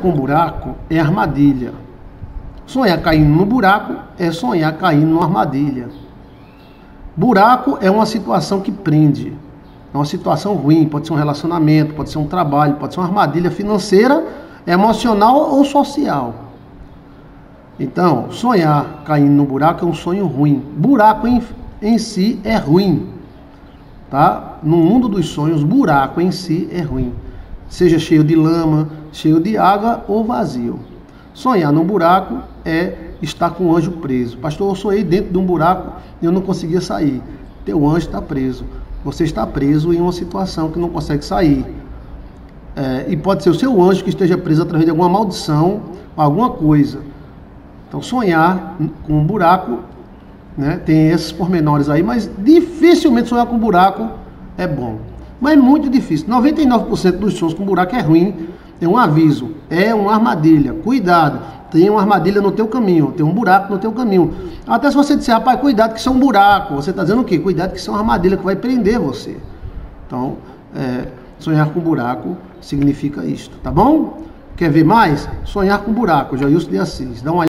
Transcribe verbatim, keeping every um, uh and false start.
com buraco é armadilha. Sonhar caindo no buraco é sonhar caindo numa armadilha. Buraco é uma situação que prende. É uma situação ruim, pode ser um relacionamento, pode ser um trabalho, pode ser uma armadilha financeira, emocional ou social. Então, sonhar caindo no buraco é um sonho ruim. Buraco em, em si é ruim. Tá? No mundo dos sonhos, buraco em si é ruim. Seja cheio de lama, cheio de água ou vazio. Sonhar no buraco é estar com o anjo preso. Pastor, eu sonhei dentro de um buraco e eu não conseguia sair. Teu anjo está preso. Você está preso em uma situação que não consegue sair. É, e pode ser o seu anjo que esteja preso através de alguma maldição, alguma coisa. Então, sonhar com um buraco, né, tem esses pormenores aí, mas dificilmente sonhar com buraco é bom. Mas muito difícil. noventa e nove por cento dos sonhos com buraco é ruim. É um aviso, é uma armadilha. Cuidado, tem uma armadilha no teu caminho, tem um buraco no teu caminho. Até se você disser, rapaz, cuidado que isso é um buraco. Você está dizendo o quê? Cuidado que isso é uma armadilha que vai prender você. Então, é, sonhar com buraco significa isto, tá bom? Quer ver mais? Sonhar com buraco, Jailson de Assis. Dá uma